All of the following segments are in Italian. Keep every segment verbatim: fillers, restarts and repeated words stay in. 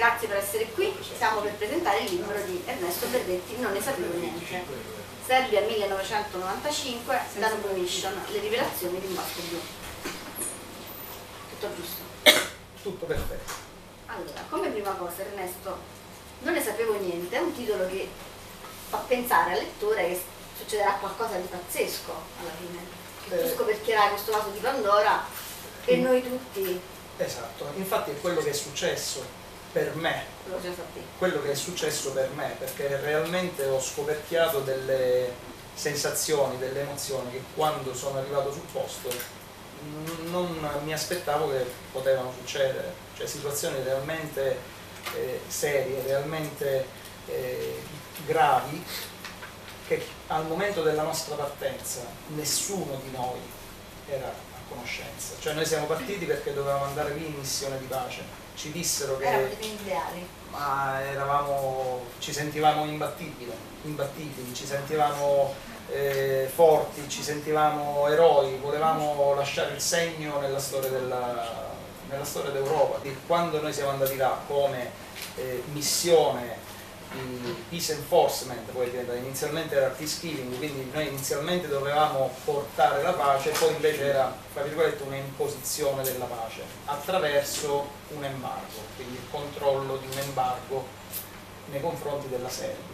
Grazie per essere qui, siamo per presentare il libro di Ernesto Berretti, Non ne sapevo niente. Serbia millenovecentonovantacinque, Danube Mission, le rivelazioni di un vasco blu. Tutto giusto? Tutto perfetto. Allora, come prima cosa Ernesto, Non ne sapevo niente, è un titolo che fa pensare al lettore che succederà qualcosa di pazzesco alla fine. Che tu scoperchierai questo vaso di Pandora e mm. noi tutti... Esatto, infatti è quello che è successo per me, quello che è successo per me, perché realmente ho scoperchiato delle sensazioni, delle emozioni che quando sono arrivato sul posto non mi aspettavo che potevano succedere, cioè situazioni realmente eh, serie, realmente eh, gravi, che al momento della nostra partenza nessuno di noi era a conoscenza, cioè noi siamo partiti perché dovevamo andare lì in missione di pace. Ci dissero che erano dei ideali, ma eravamo, ci sentivamo imbattibili, imbattibili ci sentivamo eh, forti, ci sentivamo eroi, volevamo lasciare il segno nella storia della, nella storia d'Europa. Quando noi siamo andati là come eh, missione di peace enforcement, poi inizialmente era peacekeeping, quindi noi inizialmente dovevamo portare la pace, poi invece era, tra virgolette, un'imposizione della pace attraverso un embargo, quindi il controllo di un embargo nei confronti della Serbia.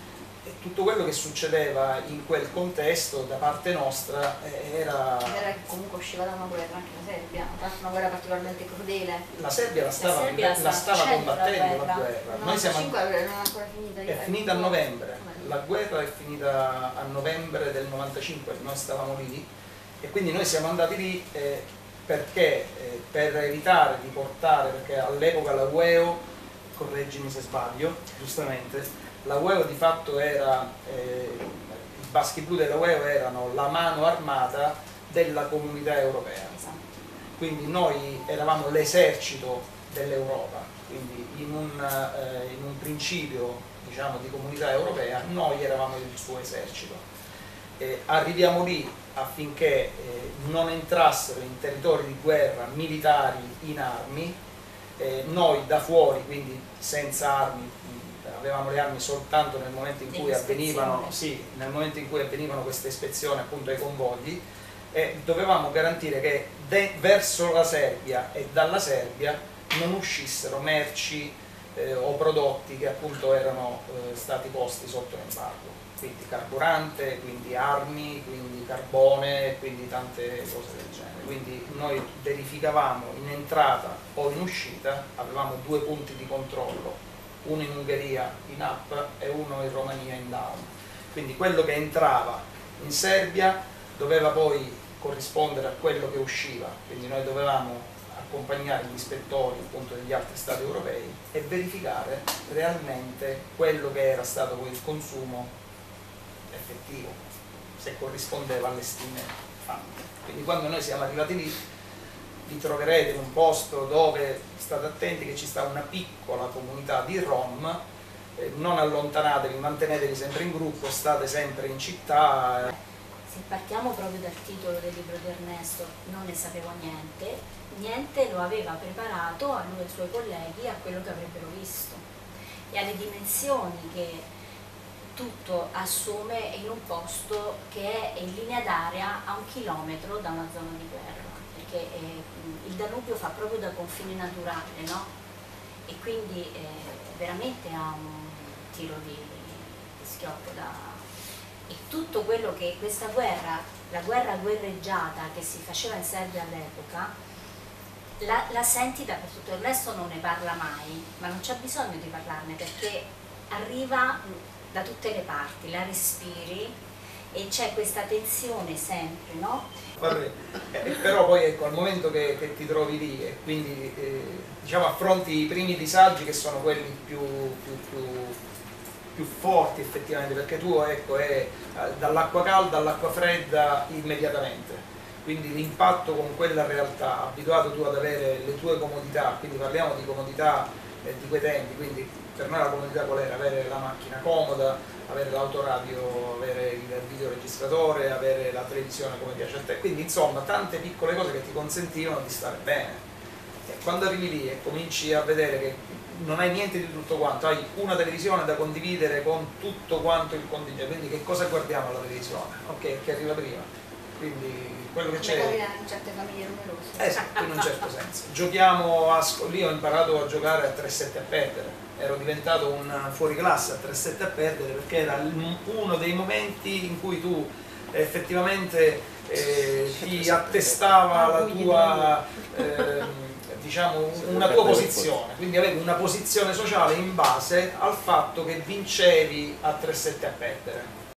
E tutto quello che succedeva in quel contesto da parte nostra era... Era che comunque usciva da una guerra anche la Serbia, una guerra particolarmente crudele. La Serbia la stava, la Serbia la stava combattendo la guerra. La Noi siamo... non è ancora finita. È finita a novembre, la guerra è finita a novembre del novantacinque, noi stavamo lì e quindi noi siamo andati lì eh, perché eh, per evitare di portare, perché all'epoca la U E O, correggimi se sbaglio, giustamente, la U E O di fatto era, eh, i baschi blu della U E O erano la mano armata della comunità europea, quindi noi eravamo l'esercito dell'Europa, quindi in un, eh, in un principio, diciamo, di comunità europea noi eravamo il suo esercito. Eh, arriviamo lì affinché eh, non entrassero in territori di guerra militari in armi, eh, noi da fuori, quindi senza armi, avevamo le armi soltanto nel momento in cui avvenivano, sì, nel momento in cui avvenivano queste ispezioni appunto ai convogli, e dovevamo garantire che de, verso la Serbia e dalla Serbia non uscissero merci eh, o prodotti che appunto erano eh, stati posti sotto embargo, quindi carburante, quindi armi, quindi carbone, quindi tante cose del genere. Quindi noi verificavamo in entrata o in uscita, avevamo due punti di controllo, uno in Ungheria in up e uno in Romania in down. Quindi quello che entrava in Serbia doveva poi corrispondere a quello che usciva, quindi noi dovevamo accompagnare gli ispettori appunto degli altri stati europei e verificare realmente quello che era stato poi il consumo effettivo, se corrispondeva alle stime fatte. Quindi quando noi siamo arrivati lì vi troverete in un posto dove, state attenti che ci sta una piccola comunità di Rom, eh, non allontanatevi, mantenetevi sempre in gruppo, state sempre in città. Se partiamo proprio dal titolo del libro di Ernesto, Non ne sapevo niente, niente lo aveva preparato a lui e ai suoi colleghi a quello che avrebbero visto e alle dimensioni che tutto assume in un posto che è in linea d'aria a un chilometro da una zona di guerra. Che eh, il Danubio fa proprio da confine naturale, no? E quindi eh, veramente ha un tiro di, di schioppo da... e tutto quello che questa guerra, la guerra guerreggiata che si faceva in Serbia all'epoca, la, la senti dappertutto. Ernesto non ne parla mai, ma non c'è bisogno di parlarne perché arriva da tutte le parti, la respiri e c'è questa tensione sempre, no? Eh, però poi ecco, al momento che, che ti trovi lì e quindi eh, diciamo affronti i primi disagi che sono quelli più, più, più, più forti effettivamente, perché tu ecco è dall'acqua calda all'acqua fredda immediatamente, quindi l'impatto con quella realtà, abituato tu ad avere le tue comodità, quindi parliamo di comodità eh, di quei tempi, quindi per noi la comodità qual era? Avere la macchina comoda, avere l'autoradio, avere il videoregistratore, avere la televisione come piace a te, quindi insomma tante piccole cose che ti consentivano di stare bene. E quando arrivi lì e cominci a vedere che non hai niente di tutto quanto, hai una televisione da condividere con tutto quanto il contingente, quindi che cosa guardiamo alla televisione? Ok, che arriva prima, quindi quello che c'è... in certe famiglie numerose. Esatto, in un certo senso. Giochiamo, a scu- lì ho imparato a giocare a tre sette a perdere, ero diventato un fuoriclasse a tre sette a perdere perché era il- uno dei momenti in cui tu effettivamente eh, ti attestava la tua... ehm, diciamo una tua posizione, quindi avevi una posizione sociale in base al fatto che vincevi a tre sette a perdere.